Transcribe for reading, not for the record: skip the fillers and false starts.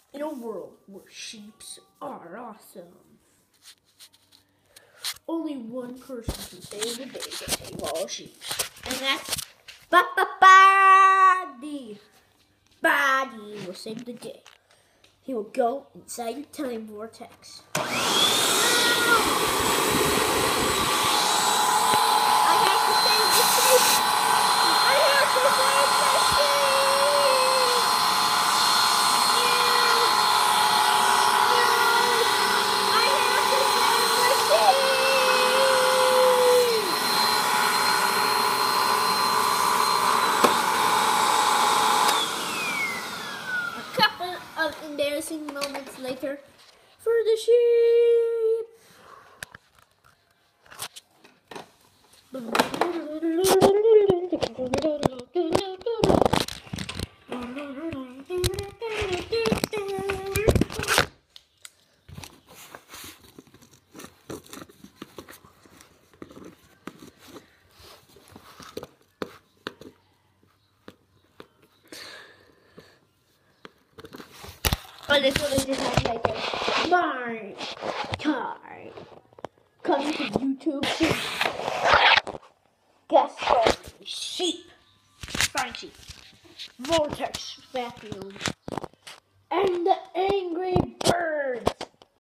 In a world where sheeps are awesome, only one person can save the day to save all sheep. And that's Buddy. Buddy will save the day. He will go inside your time vortex. Of embarrassing moments later for the sheep. And this one I just have like my time. Coming to YouTube soon. Guess what? Sheep. Fine sheep. Vortex vacuum. And the angry